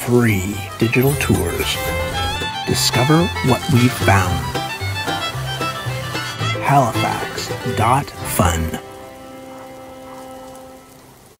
free digital tours. Discover what we've found. Halifax.Fun.